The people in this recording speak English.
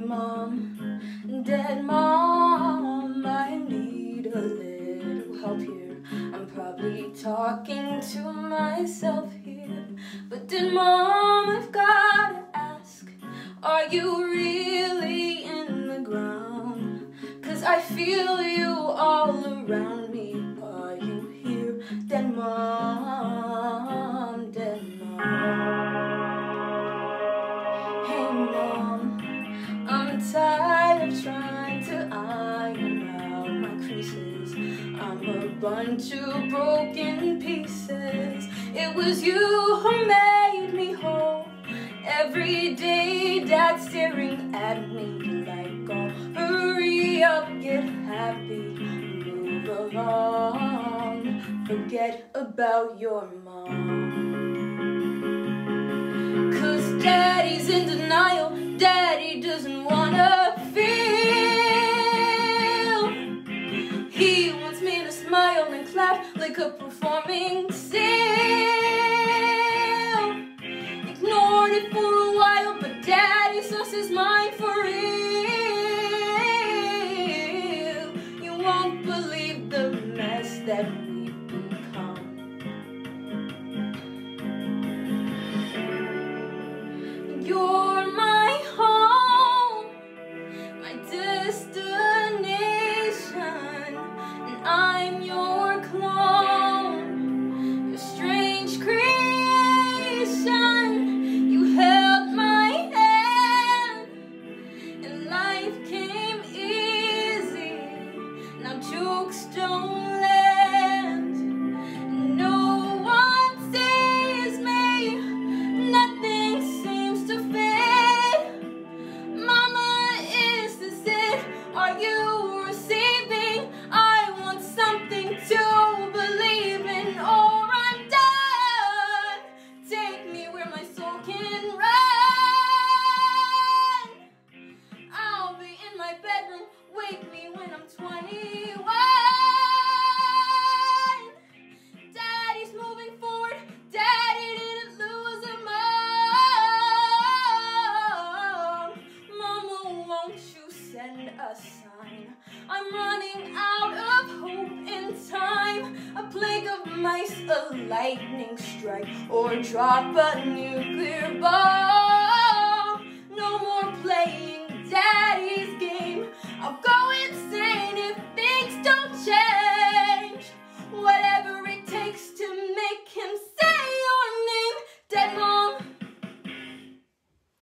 Mom, Dad, Mom, I need a little help here. I'm probably talking to myself here, but Dad, Mom, I've gotta ask, are you really in the ground? 'Cause I feel you all around me. Are you here, Dad, Mom, Dad, Mom? Hey, Mom, I'm tired of trying to iron out my creases. I'm a bunch of broken pieces. It was you who made me whole. Every day, Dad's staring at me like, oh, hurry up, get happy, move along, forget about your mom. 'Cause Daddy's in denial, Daddy doesn't wanna feel. He wants me to smile and clap like a performing seal. Ignored it for a while, but Daddy's lost his mind for real. You won't believe the mess that we've become. You're my home, my destination, and I'm your clone, your strange creation. You held my hand, and life came easy. Now jokes don't land, no one sees me, nothing seems to fit. Mama, is this it? Are you receiving? I want something to believe in, or I'm done. Take me where my soul can run. I'll be in my bedroom, wake me when I'm 21. Daddy's moving forward, Daddy didn't lose a mom. Mama, won't you send a sign? I'm running out of hope in time. A plague of mice, a lightning strike, or drop a nuclear bomb.